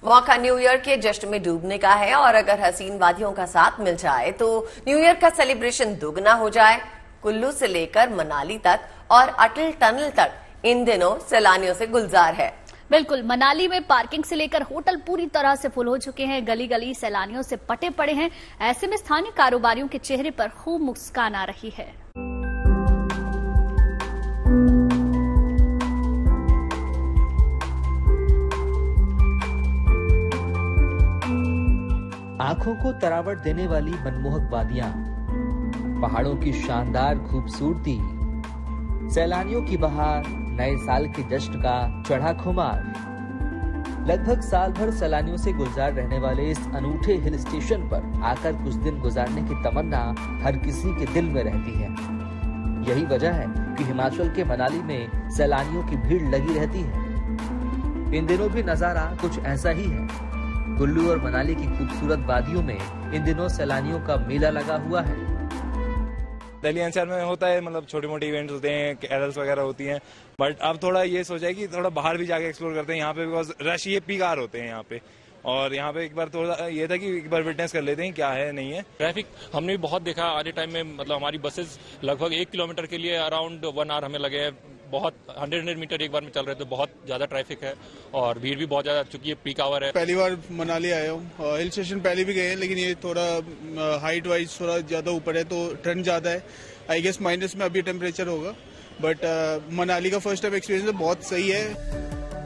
मौका new year के जश्न में डूबने का है और अगर हसीन वादियों का साथ मिल जाए तो न्यू ईयर का सेलिब्रेशन दुगना हो जाए। कुल्लू से लेकर मनाली तक और अटल टनल तक इन दिनों सैलानियों से गुलजार है। बिल्कुल, मनाली में पार्किंग से लेकर होटल पूरी तरह से फुल हो चुके हैं। गली गली सैलानियों से पटे पड़े हैं। ऐसे में स्थानीय कारोबारियों के चेहरे पर खूब मुस्कान आ रही है। आंखों को तरावट देने वाली मनमोहक वादियां, पहाड़ों की शानदार खूबसूरती, सैलानियों की बहार, नए साल के जश्न का चढ़ा खुमार। लगभग साल भर सैलानियों से गुलजार रहने वाले इस अनूठे हिल स्टेशन पर आकर कुछ दिन गुजारने की तमन्ना हर किसी के दिल में रहती है। यही वजह है कि हिमाचल के मनाली में सैलानियों की भीड़ लगी रहती है। इन दिनों भी नजारा कुछ ऐसा ही है। कुल्लू और मनाली की खूबसूरत वादियों में इन दिनों सैलानियों का मेला लगा हुआ है। दिल्ली एनसीआर में होता है, मतलब छोटे मोटे इवेंट्स होते हैं, कैरल्स वगैरह होती हैं, बट अब थोड़ा ये सोचा है कि थोड़ा बाहर भी जाके एक्सप्लोर करते हैं यहाँ पे, बिकॉज रश ये पीक आवर होते हैं यहाँ पे। और यहाँ पे एक बार थोड़ा ये था कि एक बार विटनेस कर लेते हैं क्या है नहीं है। ट्रैफिक हमने भी बहुत देखा आज टाइम में, मतलब हमारी बसेस लगभग 1 किलोमीटर के लिए अराउंड 1 आवर हमें लगे हैं। बहुत 100 मीटर एक बार में चल रहे थे, बहुत ज्यादा ट्रैफिक है और भीड़ भी बहुत ज्यादा, चूंकि ये पीक आवर है। पहली बार मनाली आया हूँ। हिल स्टेशन पहले भी गए हैं, लेकिन ये थोड़ा हाइट वाइज थोड़ा ज्यादा ऊपर है तो ठंड ज्यादा है। आई गेस माइनस में अभी टेम्परेचर होगा, बट मनाली का फर्स्ट टाइम एक्सपीरियंस बहुत सही है।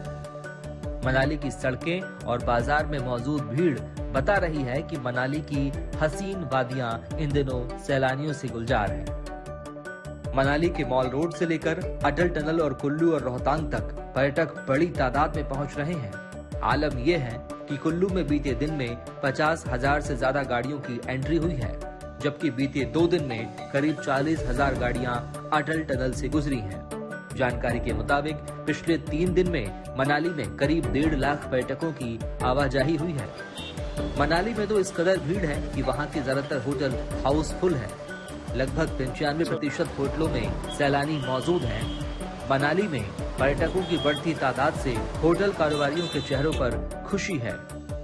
मनाली की सड़कें और बाजार में मौजूद भीड़ बता रही है कि मनाली की हसीन वादियां इन दिनों सैलानियों से गुलजार हैं। मनाली के मॉल रोड से लेकर अटल टनल और कुल्लू और रोहतांग तक पर्यटक बड़ी तादाद में पहुंच रहे हैं। आलम यह है कि कुल्लू में बीते दिन में 50,000 से ज्यादा गाड़ियों की एंट्री हुई है, जबकि बीते 2 दिन में करीब 40,000 गाड़ियां अटल टनल से गुजरी हैं। जानकारी के मुताबिक पिछले 3 दिन में मनाली में करीब 1.5 लाख पर्यटकों की आवाजाही हुई है। मनाली में तो इस कदर भीड़ है कि वहां के ज्यादातर होटल हाउसफुल है। लगभग 95% होटलों में सैलानी मौजूद हैं। मनाली में पर्यटकों की बढ़ती तादाद से होटल कारोबारियों के चेहरों पर खुशी है।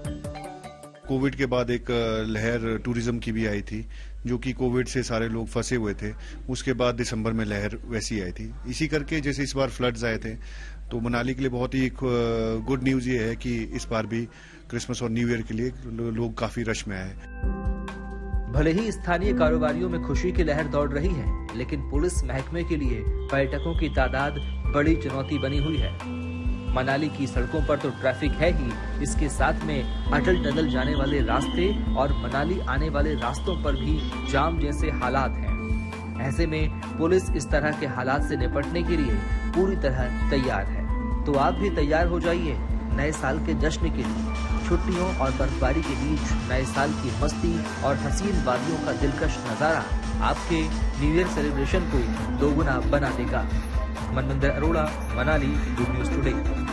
कोविड के बाद एक लहर टूरिज्म की भी आई थी, जो कि कोविड से सारे लोग फंसे हुए थे। उसके बाद दिसंबर में लहर वैसी आई थी। इसी करके जैसे इस बार फ्लड्स आए थे, तो मनाली के लिए बहुत ही गुड न्यूज ये है कि इस बार भी क्रिसमस और न्यू ईयर के लिए लोग काफी रश में आए। भले ही स्थानीय कारोबारियों में खुशी की लहर दौड़ रही है, लेकिन पुलिस महकमे के लिए पर्यटकों की तादाद बड़ी चुनौती बनी हुई है। मनाली की सड़कों पर तो ट्रैफिक है ही, इसके साथ में अटल टनल जाने वाले रास्ते और मनाली आने वाले रास्तों पर भी जाम जैसे हालात हैं। ऐसे में पुलिस इस तरह के हालात से निपटने के लिए पूरी तरह तैयार है। तो आप भी तैयार हो जाइए नए साल के जश्न के लिए। छुट्टियों और बर्फबारी के बीच नए साल की मस्ती और हसीन वादियों का दिलकश नजारा आपके न्यू ईयर सेलिब्रेशन को दोगुना बना देगा। Manvinder Arora, Manali, good news today.